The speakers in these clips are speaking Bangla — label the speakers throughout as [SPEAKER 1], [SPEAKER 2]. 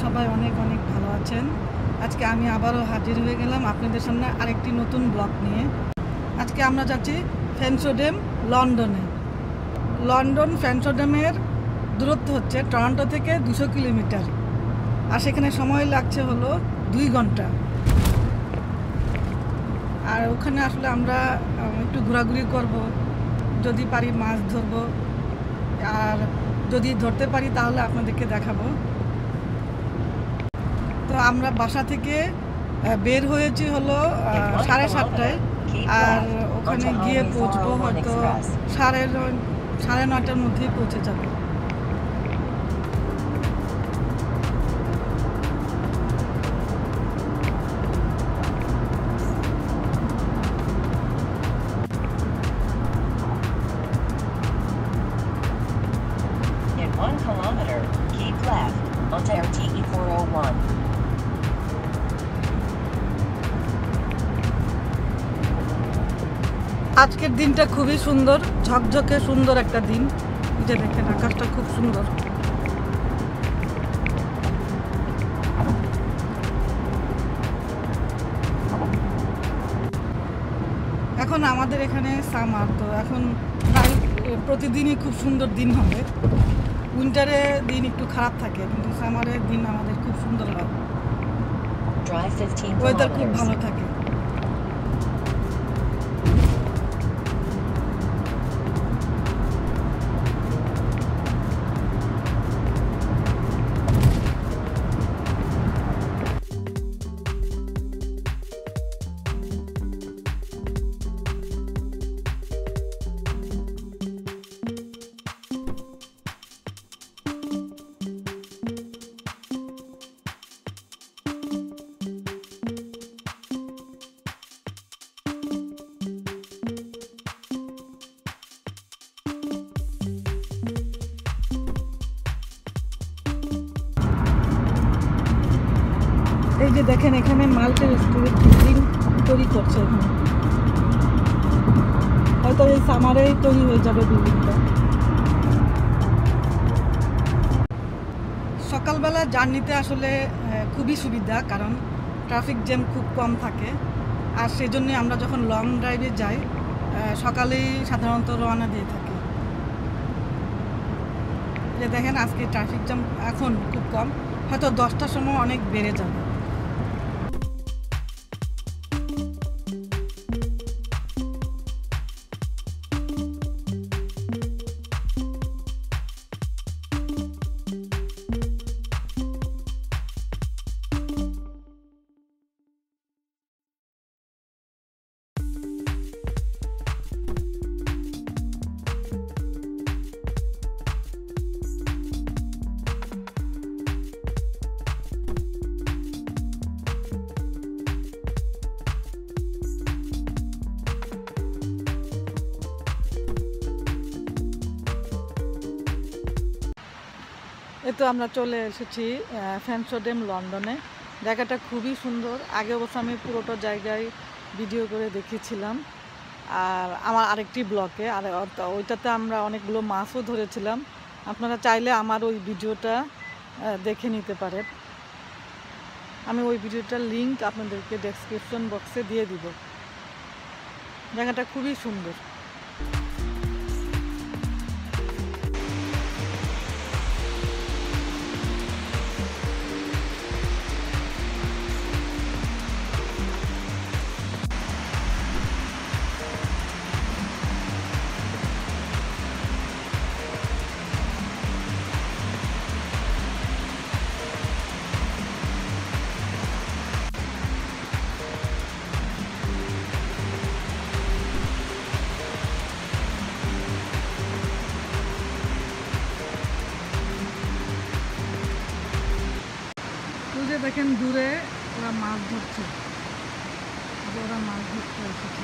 [SPEAKER 1] সবাই অনেক অনেক ভালো আছেন। আজকে আমি আবারও হাজির হয়ে গেলাম আপনাদের সামনে আরেকটি নতুন ব্লগ নিয়ে। আজকে আমরা যাচ্ছি ফ্যানশো ড্যাম লন্ডনে। লন্ডন ফ্যানশো ড্যামের দূরত্ব হচ্ছে টরন্টো থেকে 200 কিলোমিটার, আর সেখানে সময় লাগছে হলো 2 ঘন্টা। আর ওখানে আসলে আমরা একটু ঘোরাঘুরি করব, যদি পারি মাছ ধরবো, আর যদি ধরতে পারি তাহলে আপনাদেরকে দেখাবো। তো আমরা বাসা থেকে বের হয়েছি হলো 7:30টায়, আর ওখানে গিয়ে পৌঁছবো হয়তো 9:30টার মধ্যেই পৌঁছে যাবো।
[SPEAKER 2] In 1 kilometer, keep left onto RTE 401.
[SPEAKER 1] আজকের দিনটা খুবই সুন্দর, ঝকঝকে সুন্দর একটা দিন। যে দেখেন আকাশটা খুব সুন্দর। এখন আমাদের এখানে সামার, তো এখন প্রায় প্রতিদিনই খুব সুন্দর দিন হবে। উইন্টারে দিন একটু খারাপ থাকে, কিন্তু সামারের দিন আমাদের খুব সুন্দর হয়, ওয়েদার খুব ভালো থাকে। এই যে দেখেন এখানে মাল্টি রেস্টুরেন্ট বিল্ডিং তৈরি করছে, এখানে হয়তো এই সামারেই তৈরি হয়ে যাবে বিল্ডিংটা। সকালবেলা জার্নিতে আসলে খুবই সুবিধা, কারণ ট্রাফিক জ্যাম খুব কম থাকে। আর সেজন্যই আমরা যখন লং ড্রাইভে যাই সকালেই সাধারণত রওনা দিয়ে থাকি। যে দেখেন আজকে ট্রাফিক জ্যাম এখন খুব কম, হয়তো 10টার সময় অনেক বেড়ে যাবে। এই তো আমরা চলে এসেছি ফ্যানশো ড্যাম লন্ডনে। জায়গাটা খুবই সুন্দর। আগে অবশ্য আমি পুরোটা জায়গায় ভিডিও করে দেখিয়েছিলাম, আর আমার আরেকটি ব্লগে, আর ওইটাতে আমরা অনেকগুলো মাছও ধরেছিলাম। আপনারা চাইলে আমার ওই ভিডিওটা দেখে নিতে পারেন। আমি ওই ভিডিওটার লিঙ্ক আপনাদেরকে ডেসক্রিপশন বক্সে দিয়ে দিব। জায়গাটা খুবই সুন্দর। দেখেন দূরে ওরা মাছ ধরছে, ওরা মাছ ধরতে এসেছে।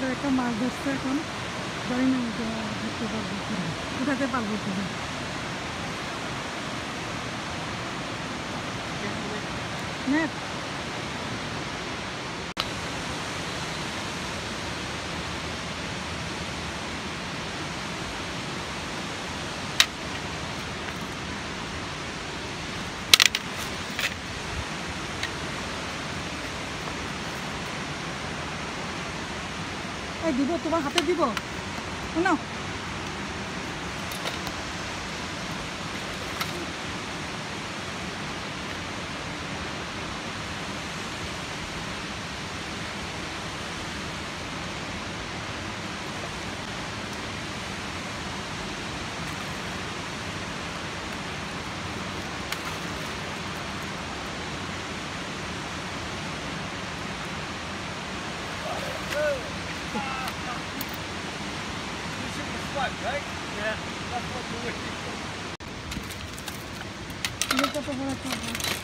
[SPEAKER 1] আমাদের একটা মাছ ধরছে এখন জানি না ধরতে পারবো উঠাতে পারবো কিনা নেট এই দিব তোমার হাতে দিব শোনো
[SPEAKER 3] Right? Yeah, that's what we're waiting for.
[SPEAKER 1] Look at the water.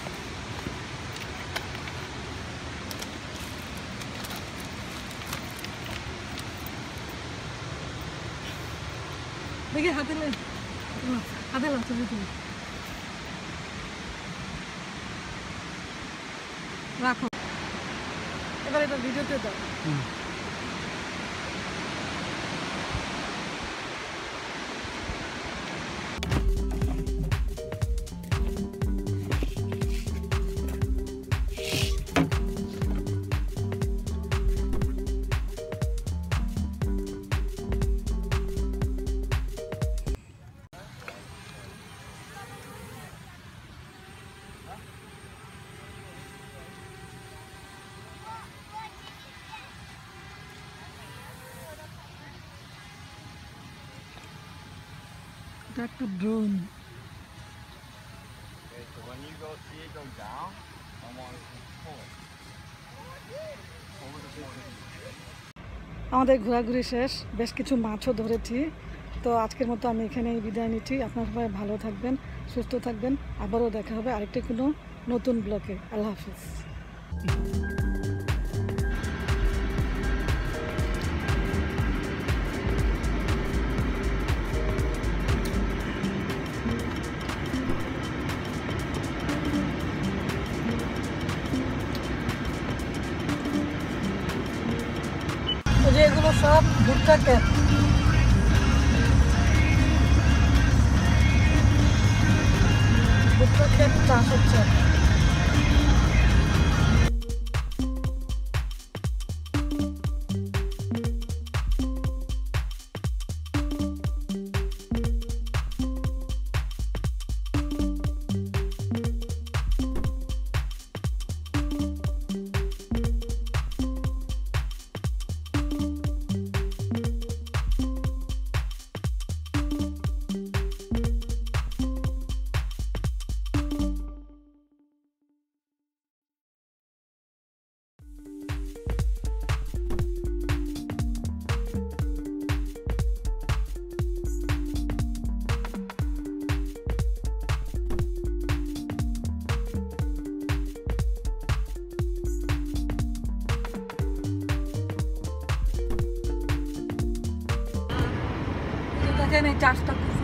[SPEAKER 1] देखिए हाथे ले चलिए चलिए রাখো এবার এটা ভিডিওতে দাও একটা drone
[SPEAKER 3] Okay, so when you go see it go down, I want to pull it. Over the point.
[SPEAKER 1] আমাদের ঘোরাঘুরি শেষ বেশ কিছু মাছও ধরেছি তো আজকের মতো আমি এখানেই বিদায় নিচ্ছি আপনারা সবাই ভালো থাকবেন সুস্থ থাকবেন আবারও দেখা হবে আরেকটি কোনো নতুন ব্লগে আল্লাহ হাফেজ এগুলো সব ভুট্টা ক্ষেত চাষ হচ্ছে দেখেন এই চাষটা